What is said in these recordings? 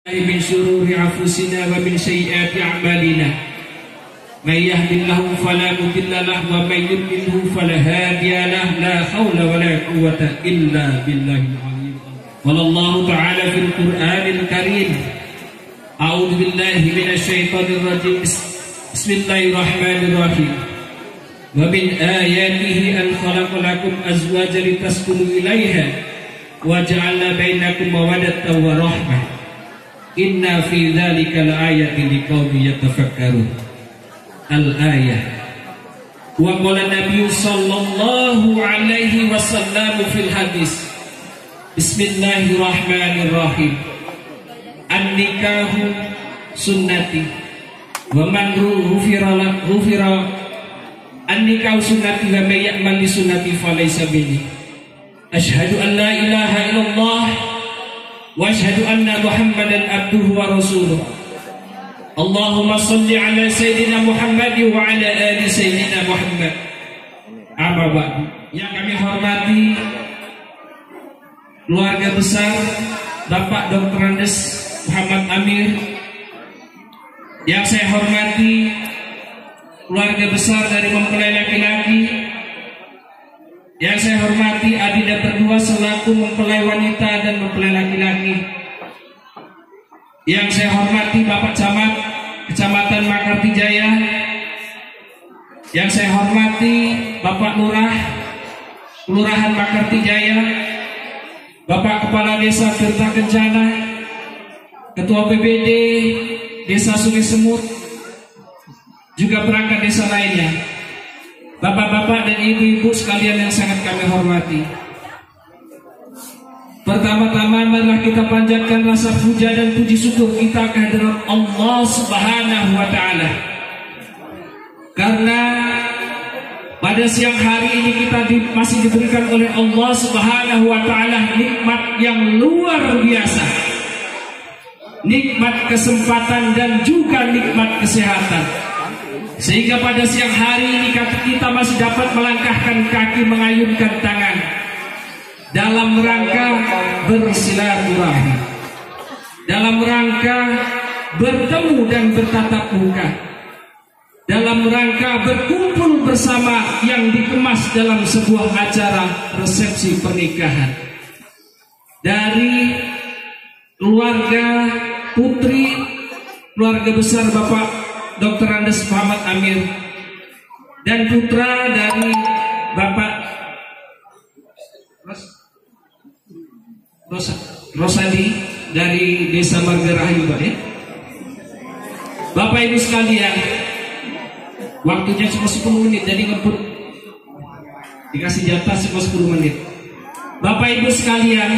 من شرور أنفسنا ومن سيئات أعمالنا من يهد الله فلا مضل له ومن يضلل فلا هادي له لا حول ولا قوة إلا بالله العلي العظيم. قال الله تعالى في القرآن الكريم أعوذ بالله من الشيطان الرجيم بسم الله الرحمن الرحيم ومن آياته أن خلق لكم أزواجا لتسكنوا إليها وجعل بينكم مودة ورحمة Inna fi dzalika laayatin liqaumin yatafakkarun. Al-ayah. Wa qala Nabi sallallahu alaihi wasallam fil hadis. Bismillahirrahmanirrahim. An-nikahu sunnati wa man ghufira an-nikahu sunnati wa may ya'mal li sunnati falaysa minni. Asyhadu an la ilaha illallah wa asyhadu anna Muhammadan abduhu wa rasuluh. Allahumma salli ala Sayyidina Muhammad wa ala ali Sayyidina Muhammad. Amma ba'du. Yang kami hormati keluarga besar Bapak Dr. Andes Muhammad Amir, yang saya hormati keluarga besar dari mempelai laki-laki, yang saya hormati adinda berdua selaku mempelai wanita dan mempelai laki-laki, yang saya hormati Bapak Camat Kecamatan Makartijaya, yang saya hormati Bapak Lurah Kelurahan Makartijaya, Bapak Kepala Desa Tirta Kencana, Ketua PBD Desa Sungai Semut, juga perangkat desa lainnya, Bapak-bapak dan ibu-ibu sekalian yang sangat kami hormati. Pertama-tama marilah kita panjatkan rasa puja dan puji syukur kita kehadirat Allah Subhanahu wa taala. Karena pada siang hari ini kita masih diberikan oleh Allah Subhanahu wa taala nikmat yang luar biasa. Nikmat kesempatan dan juga nikmat kesehatan. Sehingga pada siang hari ini kita masih dapat melangkahkan kaki, mengayunkan tangan dalam rangka bersilaturahmi, dalam rangka bertemu dan bertatap muka, dalam rangka berkumpul bersama yang dikemas dalam sebuah acara resepsi pernikahan dari keluarga putri keluarga besar Bapak Dr. Andes Muhammad Amir dan putra dari Bapak Rosadi dari Desa Margarahayu, ya. Bapak Ibu sekalian, waktunya cuma 10 menit, jadi ngebut dikasih jatah cuma 10 menit. Bapak Ibu sekalian,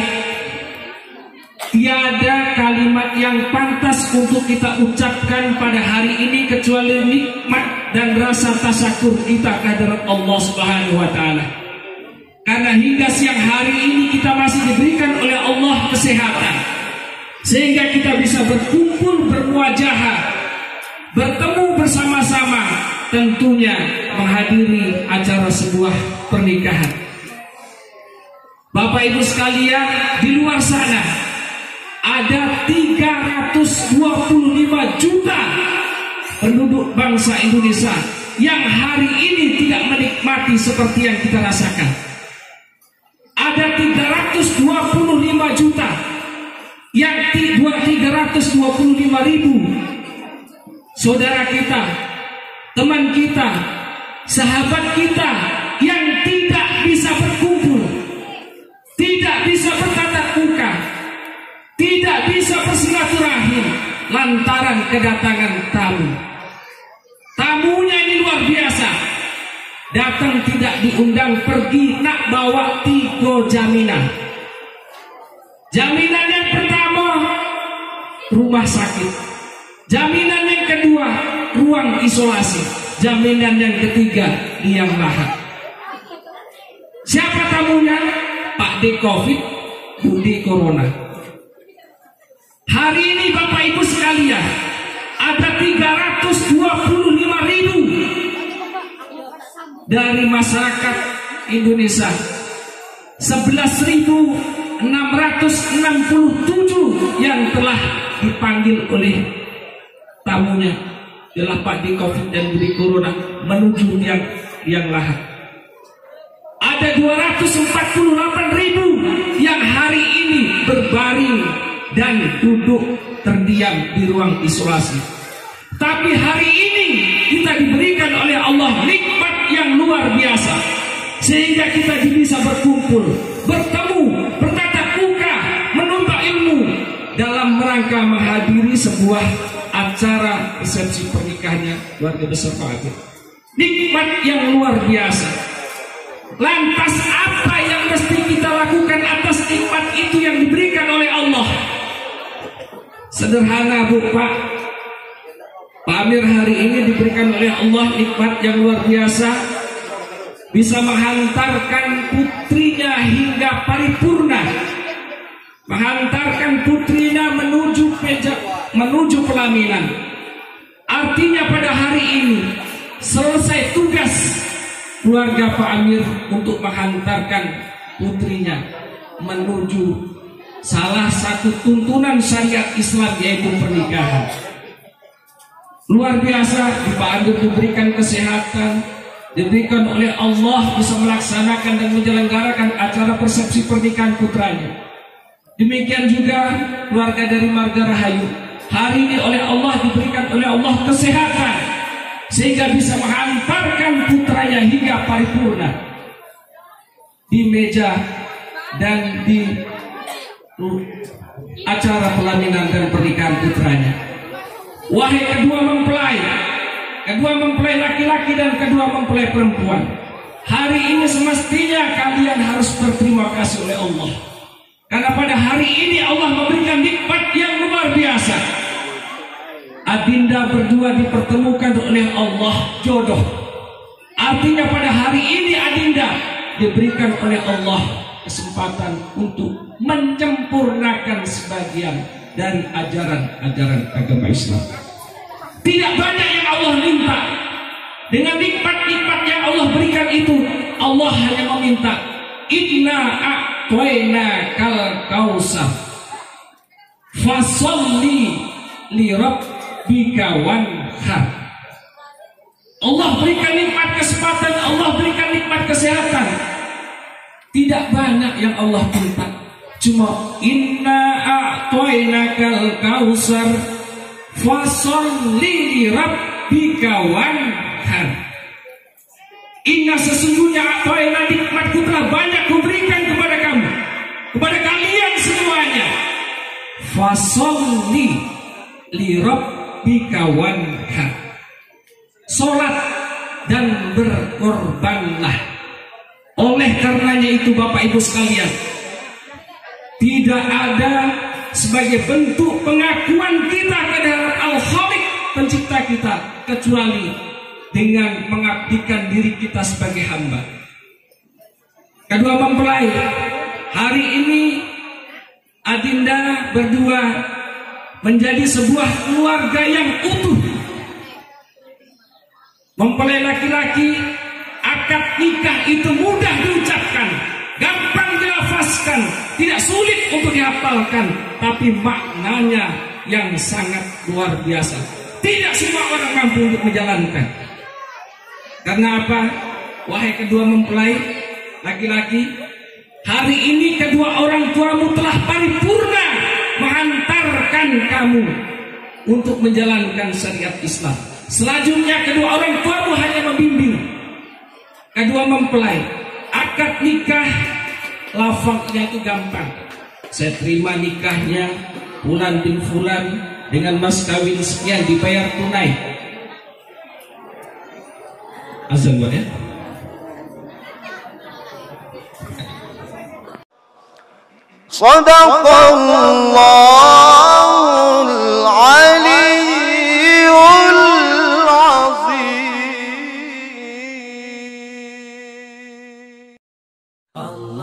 tiada kalimat yang pantas untuk kita ucapkan pada hari ini kecuali nikmat dan rasa tasakur kita kehadirat Allah Subhanahu wa taala. Karena hingga siang hari ini kita masih diberikan oleh Allah kesehatan, sehingga kita bisa berkumpul bermuajahah, bertemu bersama-sama, tentunya menghadiri acara sebuah pernikahan. Bapak Ibu sekalian, di luar sana ada 325 juta penduduk bangsa Indonesia yang hari ini tidak menikmati seperti yang kita rasakan. Ada 325 juta yang 325 ribu saudara kita, teman kita, sahabat kita yang tidak bisa berkumpul, tidak bisa bertatap muka, tidak bisa bersilaturahim lantaran kedatangan tamu. Tamunya ini luar biasa. Datang tidak diundang, pergi nak bawa 3 jaminan. Jaminan yang pertama, rumah sakit. Jaminan yang kedua, ruang isolasi. Jaminan yang ketiga, liang lahat. Siapa tamunya? Pak D Covid, Bu D Corona. Hari ini Bapak Ibu sekalian, ada 325 ribu dari masyarakat Indonesia, 11.600 yang telah dipanggil oleh tamunya adalah Pak di Covid dan Budi Corona menuju yang lahat. Ada 248.000 yang hari ini berbaring dan duduk terdiam di ruang isolasi. Tapi hari ini kita diberikan oleh Allah nikmat yang luar biasa, sehingga kita bisa berkumpul, bertemu, bertatap muka, menuntut ilmu dalam rangka menghadiri sebuah acara resepsi pernikahannya keluarga besar Pak Agil. Nikmat yang luar biasa. Lantas apa yang mesti kita lakukan atas nikmat itu yang diberikan oleh Allah? Sederhana Bu Pak. Pak Amir hari ini diberikan oleh Allah nikmat yang luar biasa, bisa menghantarkan putrinya hingga paripurna, menghantarkan putrinya menuju pelaminan. Artinya pada hari ini selesai tugas keluarga Pak Amir untuk menghantarkan putrinya menuju salah satu tuntunan syariat Islam, yaitu pernikahan. Luar biasa, Pak Amir diberikan kesehatan, diberikan oleh Allah bisa melaksanakan dan menyelenggarakan acara persepsi pernikahan putranya. Demikian juga keluarga dari Marga Rahayu hari ini oleh Allah diberikan oleh Allah kesehatan, sehingga bisa menghantarkan putranya hingga paripurna di meja dan di acara pelaminan dan pernikahan putranya. Wahai kedua mempelai laki-laki dan kedua mempelai perempuan, hari ini semestinya kalian harus berterima kasih oleh Allah, karena pada hari ini Allah memberikan nikmat yang luar biasa. Adinda berdua dipertemukan oleh Allah jodoh. Artinya pada hari ini Adinda diberikan oleh Allah kesempatan untuk menyempurnakan sebagian dari ajaran agama Islam. Tidak banyak yang Allah minta. Dengan nikmat-nikmat yang Allah berikan itu, Allah hanya meminta, inna a'tayna kal kausar fasolli li rabbika wanhar. Allah berikan nikmat kesempatan, Allah berikan nikmat kesehatan. Tidak banyak yang Allah minta, cuma inna a'tayna kal kausar fasolli li rabbika wanhar. Inna sesungguhnya a'tayna nikmatku telah banyak kuberikan kepada kamu, kepada kalian semuanya. Fasolli li rabbika wanhar. Salat dan berkorbanlah. Oleh karenanya itu Bapak Ibu sekalian, tidak ada sebagai bentuk pengakuan kita kepada Al-Khaliq pencipta kita kecuali dengan mengabdikan diri kita sebagai hamba. Kedua mempelai hari ini Adinda berdua menjadi sebuah keluarga yang utuh. Mempelai laki-laki, akad nikah itu mudah diucapkan, gampang dilafazkan, tidak sulit untuk dihafalkan, tapi maknanya yang sangat luar biasa. Tidak semua orang mampu untuk menjalankan. Karena apa? Wahai kedua mempelai laki-laki, hari ini kedua orang tuamu telah paripurna menghantarkan kamu untuk menjalankan syariat Islam. Selanjutnya kedua orang tuamu hanya membimbing. Kedua mempelai, akad nikah lafaznya itu gampang. Saya terima nikahnya Fulan bin Fulan dengan mas kawin sekian, dibayar tunai. Azan buat ya. Sadaqallahul aliyyul azim. Allah